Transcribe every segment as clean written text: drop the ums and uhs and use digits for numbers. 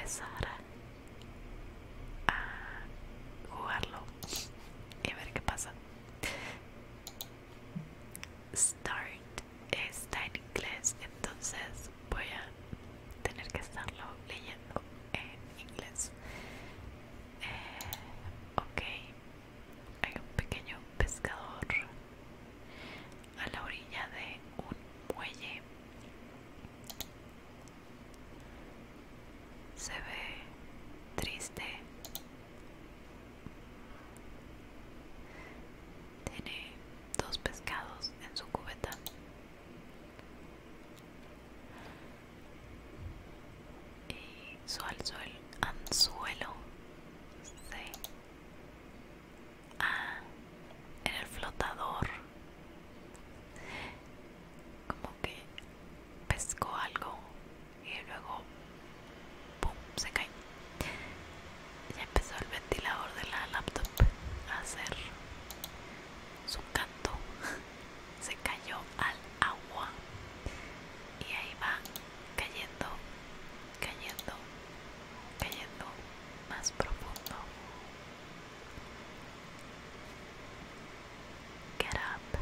empezar a jugarlo y a ver qué pasa. Start está en inglés, entonces voy a tener que estarlo leyendo en inglés. Ok, hay un pequeño pescador a la orilla de un muelle. Se ve triste. Tiene dos pescados en su cubeta. Y su anzuelo se en el flotador, como que pescó algo y luego pum, se cae. Ya empezó el ventilador de la laptop a hacer su canto. Se cayó al agua y ahí va cayendo, cayendo, cayendo más profundo. Get up.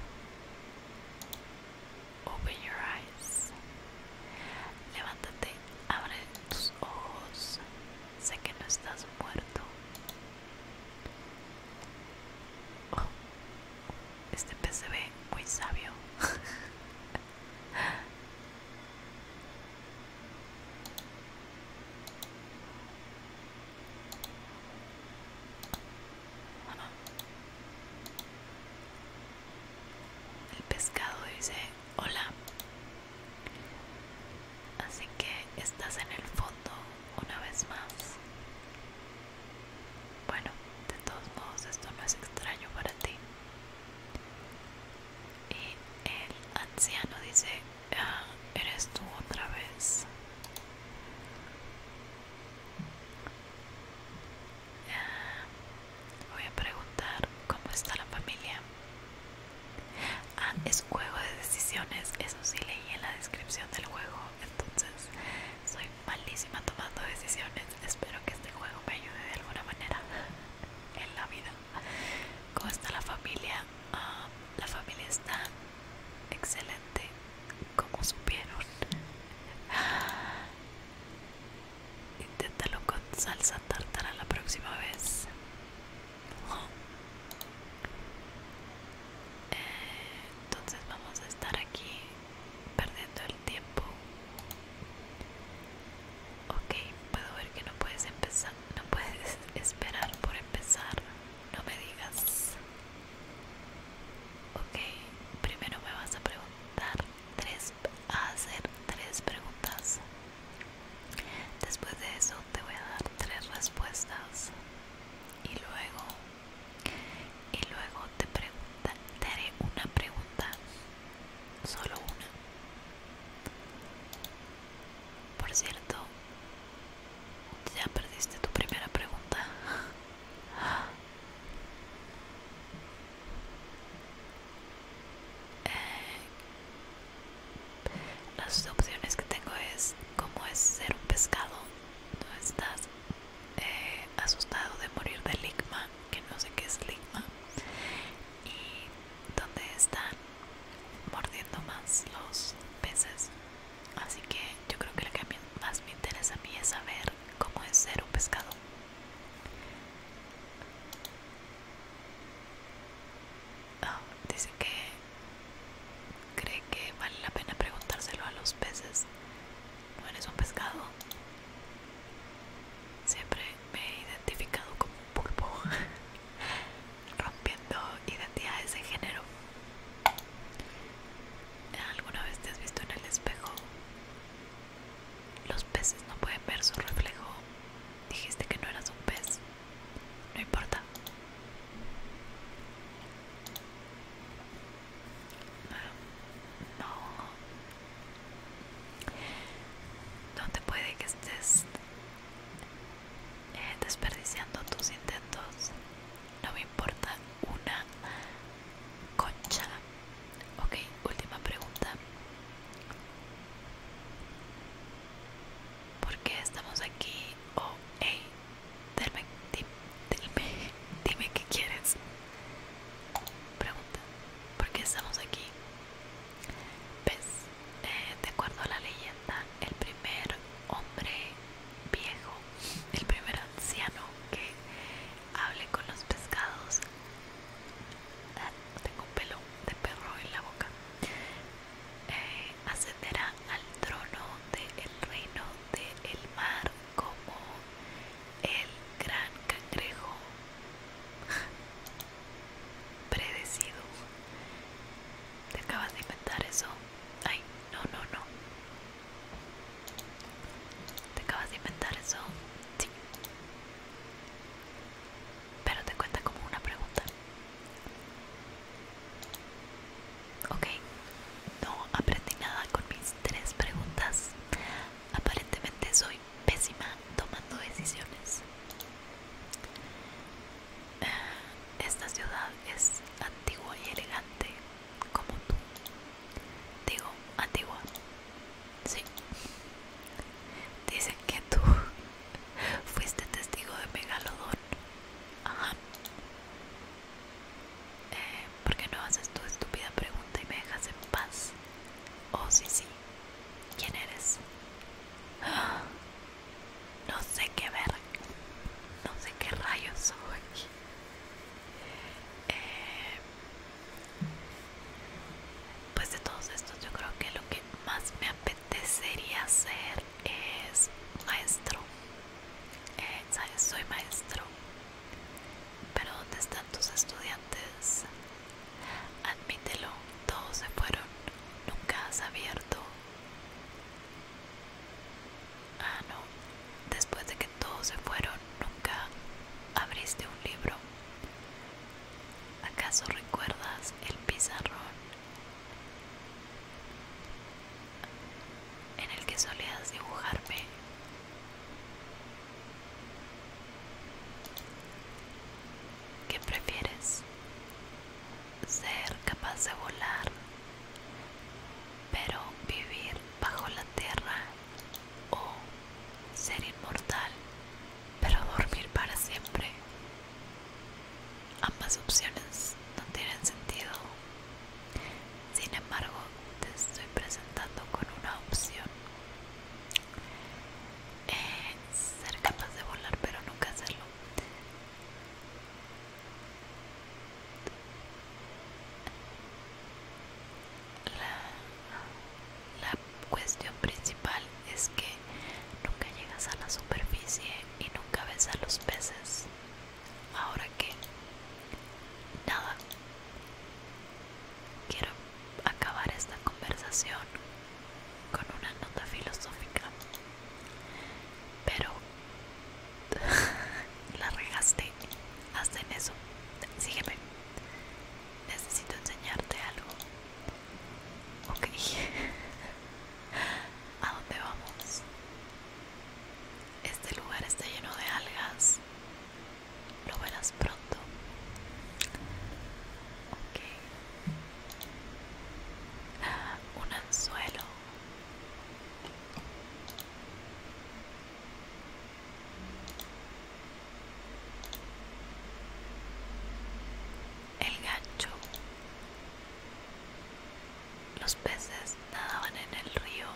Open your eyes. Levántate, abre tus ojos. Sé que no estás muerto. Oh, este pez se ve muy sabio. El pescado dice hola. Así que estás en el fondo una vez más. Bueno, de todos modos esto no es extraño para ti. Y el anciano dice, ¿eres tú otra vez? Voy a preguntar cómo está la familia. Es un juego de decisiones, eso sí leí en la descripción del juego, entonces soy malísima tomando decisiones. Espero que este juego me ayude de alguna manera en la vida. ¿Cómo está la familia? La familia está excelente, como supieron. Inténtalo con salsa tártara la próxima vez. Entonces vamos a estar aquí perdiendo el tiempo. Ok, puedo ver que no puedes empezar, no puedes esperar por empezar. No me digas. Ok, primero me vas a preguntar a hacer tres preguntas. Después de eso te voy a dar tres respuestas. Y luego te haré una pregunta, solo una. Por cierto, ya perdiste tu primera pregunta. Las opciones que tengo es cómo es ser un pescado. No No sé qué ver, no sé qué rayos soy. Pues de todos estos yo creo que lo que más me apetecería ser es maestro. ¿Sabes? Soy maestro. Pero ¿dónde están tus estudiantes? Admítelo, todos se fueron. Nunca has abierto. Ah, no. Después de que todos se fueron, nunca abriste un libro. ¿Acaso recuerdas el pizarrón en el que solías dibujarme? ¿Qué prefieres? ¿Ser capaz de volar, pero vivir bajo la tierra? ¿O ser inmortal, pero dormir para siempre? Ambas opciones no tienen sentido. Sin embargo, te estoy presentando con una opción. Ser capaz de volar pero nunca hacerlo. La cuestión principal es que nunca llegas a la superficie y nunca ves a los peces. Ahora que nada, quiero acabar esta conversación con una nota filosófica, pero la regaste hasta en eso. Sígueme, necesito enseñarte algo. Ok. ¿A dónde vamos? Este lugar está lleno de algas. Lo verás pronto. Ok. Un anzuelo. El gancho. Los peces nadaban en el río.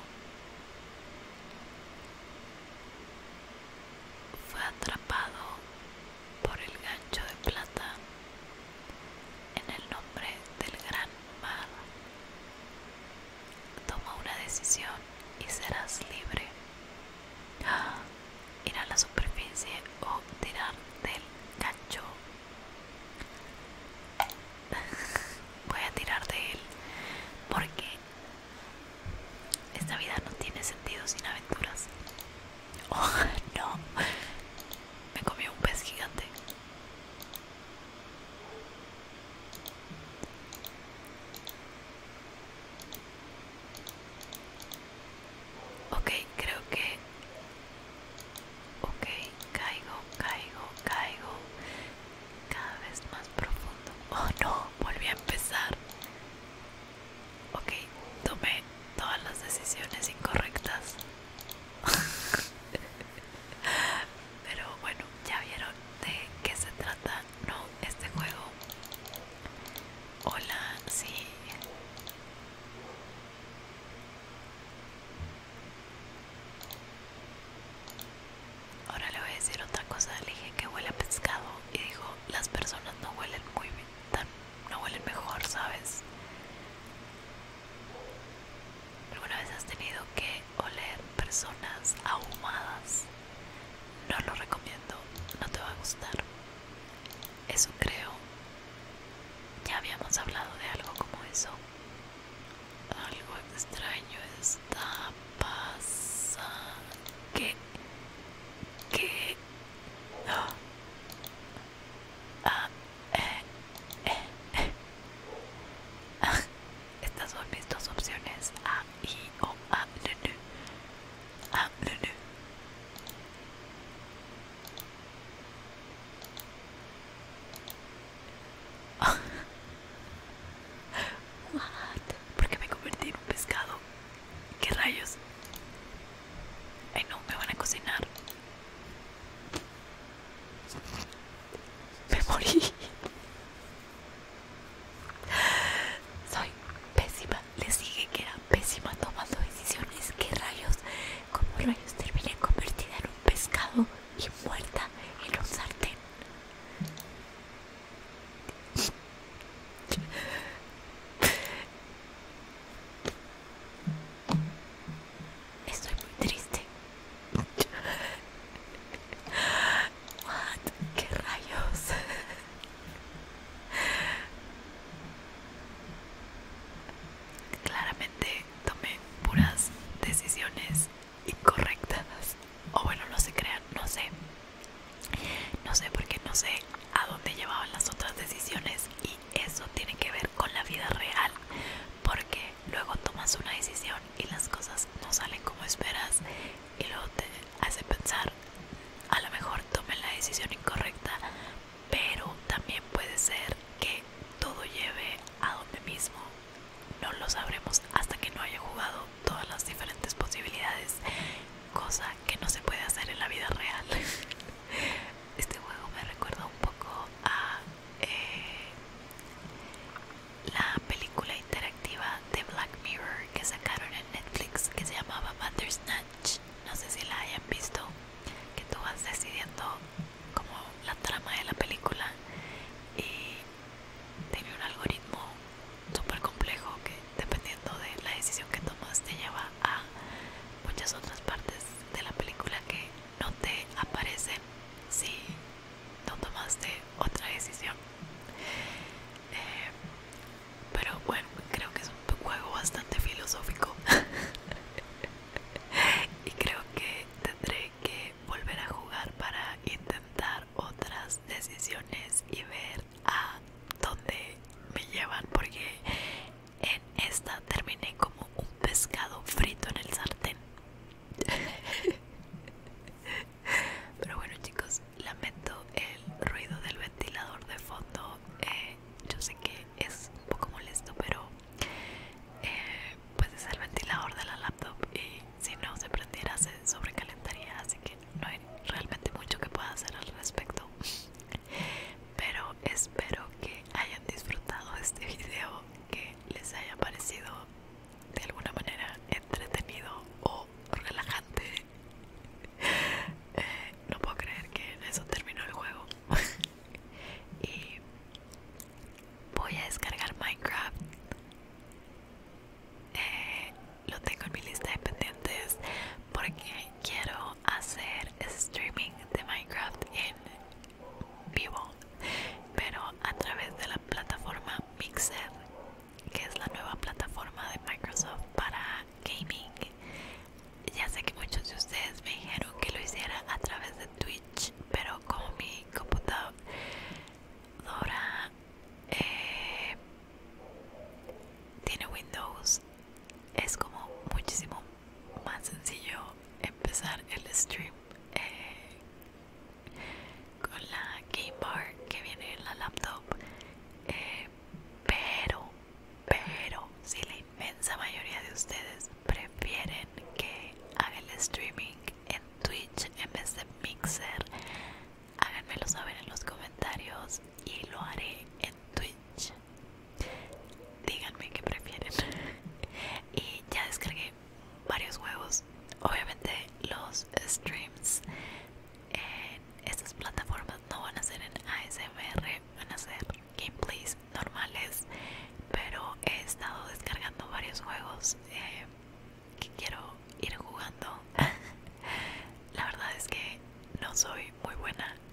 Fue atrapado por el gancho de plata en el nombre del gran mar. Toma una decisión y serás libre. Ir a la superficie o tirar del gancho. Voy a tirar de él porque viendo como la trama de la película y tiene un algoritmo súper complejo que dependiendo de la decisión que tomas te lleva a muchas otras partes de la película que no te aparecen si no tomaste otra decisión. Pero bueno, creo que es un juego bastante filosófico y creo que tendré que volver a jugar para intentar otras decisiones y ver a dónde me llevan, porque en esta terminé como un pescado frito en el sartén. Pero bueno, chicos, lamento el ruido del ventilador de fondo. Yo sé que es un poco molesto, pero pues es el ventilador de la laptop y si no se prendiera se sobrecalentaría, así que no hay realmente mucho que pueda hacer al respecto. Pero espero que hayan disfrutado de este video, que les haya parecido de alguna manera entretenido o relajante. No puedo creer que en eso terminó el juego. Y voy a descargar Minecraft. Lo tengo en mi lista de pendientes porque quiero hacer streaming de Minecraft en vivo, pero a través de la plataforma Mixer, que es la nueva plataforma de Microsoft para gaming. Ya sé que muchos de ustedes me dijeron que lo hiciera a través de Twitch, pero como mi computadora tiene Windows, es como muchísimo más sencillo empezar el stream con la Game Bar que viene en la laptop. Pero si la inmensa mayoría de ustedes prefieren que haga el streaming en Twitch en vez de Mixer, háganmelo saber en los comentarios y lo haré en Twitch. Díganme qué prefieren. Y ya descargué varios juegos. Obviamente los streams en estas plataformas no van a ser en ASMR, van a ser gameplays normales, pero he estado descargando varios juegos que quiero ir jugando. La verdad es que no soy muy buena